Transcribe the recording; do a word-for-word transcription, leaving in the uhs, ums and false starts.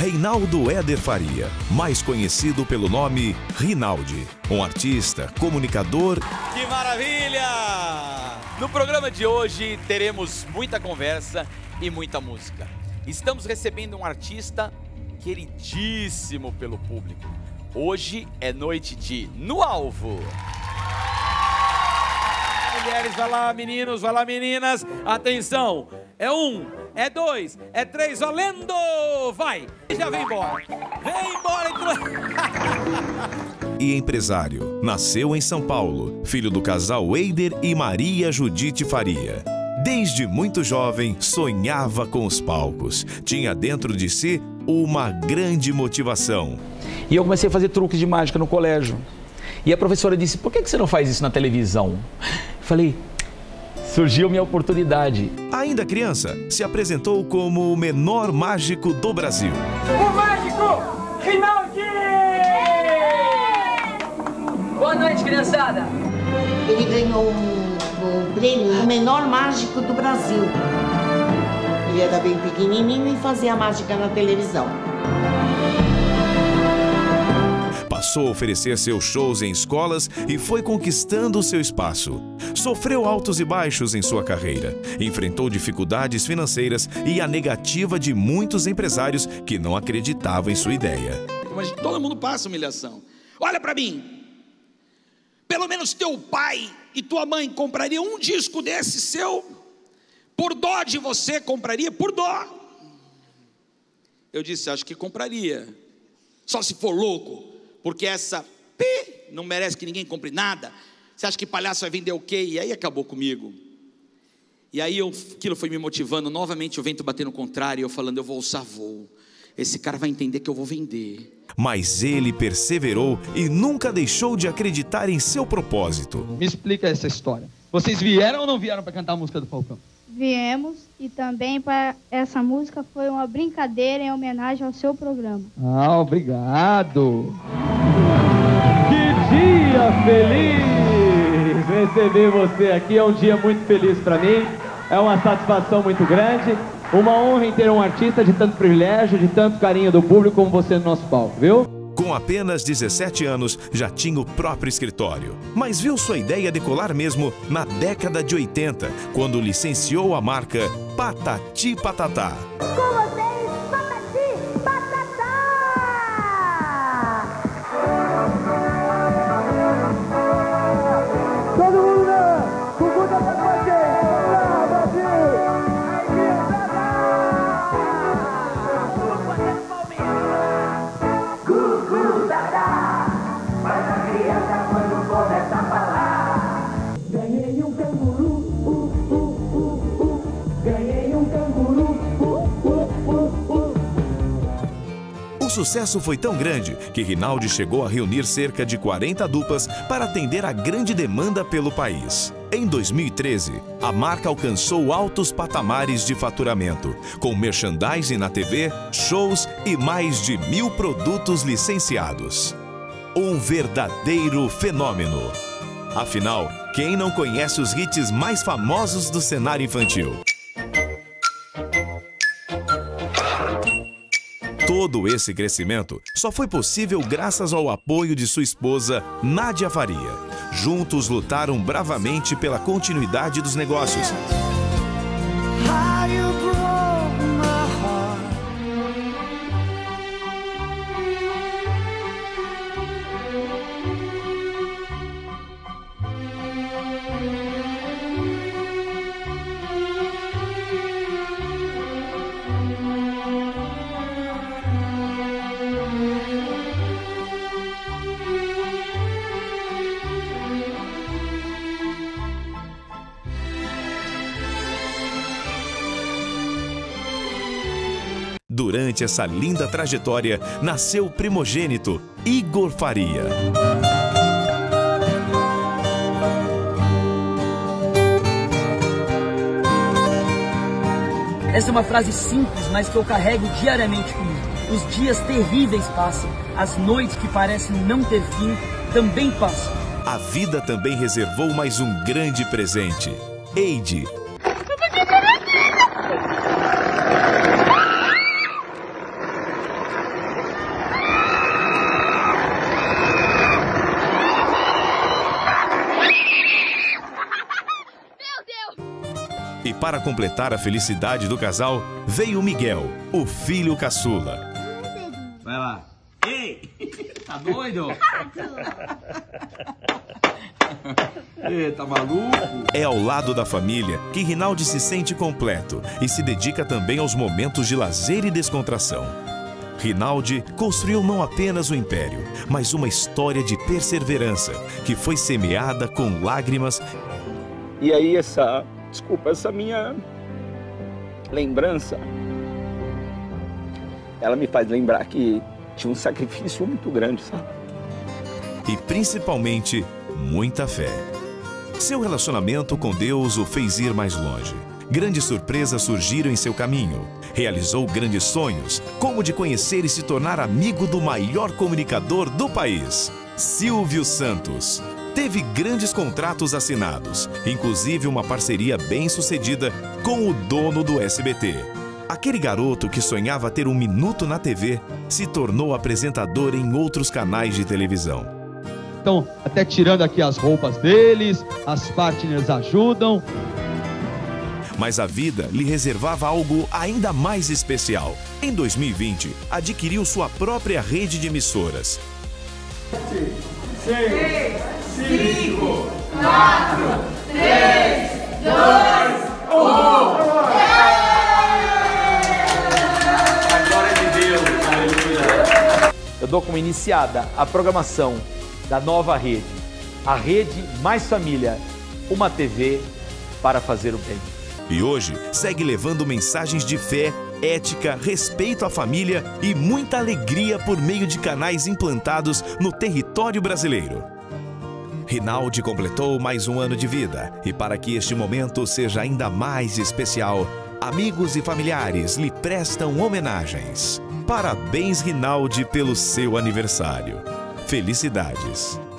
Reinaldo Éder Faria, mais conhecido pelo nome Rinaldi, um artista, comunicador... Que maravilha! No programa de hoje teremos muita conversa e muita música. Estamos recebendo um artista queridíssimo pelo público. Hoje é noite de No Alvo. Mulheres, vai lá, meninos, vai lá, meninas. Atenção, é um, é dois, é três, valendo! Vai! Já vem embora. Vem embora, então. E empresário. Nasceu em São Paulo, filho do casal Eider e Maria Judite Faria. Desde muito jovem, sonhava com os palcos. Tinha dentro de si uma grande motivação. E eu comecei a fazer truques de mágica no colégio. E a professora disse, por que você não faz isso na televisão? Falei, surgiu minha oportunidade. Ainda criança, se apresentou como o menor mágico do Brasil. O mágico Rinaldi! Boa noite, criançada. Ele ganhou o, o prêmio o menor mágico do Brasil. Ele era bem pequenininho e fazia mágica na televisão. Passou a oferecer seus shows em escolas e foi conquistando seu espaço. Sofreu altos e baixos em sua carreira. Enfrentou dificuldades financeiras e a negativa de muitos empresários que não acreditavam em sua ideia. Mas todo mundo passa humilhação. Olha pra mim. Pelo menos teu pai e tua mãe comprariam um disco desse seu? Por dó de você, compraria? Por dó. Eu disse, acho que compraria. Só se for louco. Porque essa pi, não merece que ninguém compre nada. Você acha que palhaço vai vender o quê? E aí acabou comigo. E aí eu, aquilo foi me motivando. Novamente o vento batendo contrário. Eu falando, eu vou alçar voo. Esse cara vai entender que eu vou vender. Mas ele perseverou e nunca deixou de acreditar em seu propósito. Me explica essa história. Vocês vieram ou não vieram para cantar a música do Falcão? Viemos, e também para essa música foi uma brincadeira em homenagem ao seu programa. Ah, obrigado. Que dia feliz receber você aqui, é um dia muito feliz para mim, é uma satisfação muito grande, uma honra em ter um artista de tanto privilégio, de tanto carinho do público como você no nosso palco, viu? Com apenas dezessete anos, já tinha o próprio escritório. Mas viu sua ideia decolar mesmo na década de oitenta, quando licenciou a marca Patati Patatá. Com vocês, Patati Patatá! Todo mundo, né? Gugu tá com a gente! Lá, Brasil! Ganhei um canguru, uh, uh, uh, uh. Ganhei um canguru, uh, uh, uh, uh. O sucesso foi tão grande que Rinaldi chegou a reunir cerca de quarenta duplas para atender a grande demanda pelo país. Em dois mil e treze, a marca alcançou altos patamares de faturamento, com merchandising na T V, shows e mais de mil produtos licenciados. Um verdadeiro fenômeno. Afinal, quem não conhece os hits mais famosos do cenário infantil? Todo esse crescimento só foi possível graças ao apoio de sua esposa, Nádia Faria. Juntos lutaram bravamente pela continuidade dos negócios. Durante essa linda trajetória, nasceu o primogênito, Igor Faria. Essa é uma frase simples, mas que eu carrego diariamente comigo. Os dias terríveis passam, as noites que parecem não ter fim também passam. A vida também reservou mais um grande presente. Eide. Para completar a felicidade do casal, veio o Miguel, o filho caçula. Vai lá. Ei! Tá doido? Ei, tá maluco? É ao lado da família que Rinaldi se sente completo e se dedica também aos momentos de lazer e descontração. Rinaldi construiu não apenas um império, mas uma história de perseverança que foi semeada com lágrimas. E aí essa, desculpa, essa minha lembrança, ela me faz lembrar que tinha um sacrifício muito grande, sabe? E principalmente, muita fé. Seu relacionamento com Deus o fez ir mais longe. Grandes surpresas surgiram em seu caminho. Realizou grandes sonhos, como de conhecer e se tornar amigo do maior comunicador do país, Silvio Santos. Teve grandes contratos assinados, inclusive uma parceria bem-sucedida com o dono do S B T. Aquele garoto que sonhava ter um minuto na T V se tornou apresentador em outros canais de televisão. Então, até tirando aqui as roupas deles, as partners ajudam. Mas a vida lhe reservava algo ainda mais especial. Em dois mil e vinte, adquiriu sua própria rede de emissoras. seis, cinco, quatro, três, dois, um. Glória de Deus, aleluia. Eu dou como iniciada a programação da nova rede, a Rede Mais Família, uma T V para fazer o bem. E hoje segue levando mensagens de fé, ética, respeito à família e muita alegria por meio de canais implantados no território brasileiro. Rinaldi completou mais um ano de vida e para que este momento seja ainda mais especial, amigos e familiares lhe prestam homenagens. Parabéns, Rinaldi, pelo seu aniversário. Felicidades!